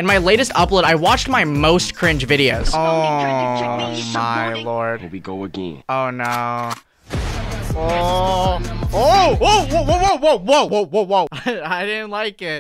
In my latest upload, I watched my most cringe videos. Oh my lord. Here we go again. Oh no. Oh, whoa, whoa, whoa, whoa, whoa, whoa, whoa, whoa, whoa. I didn't like it.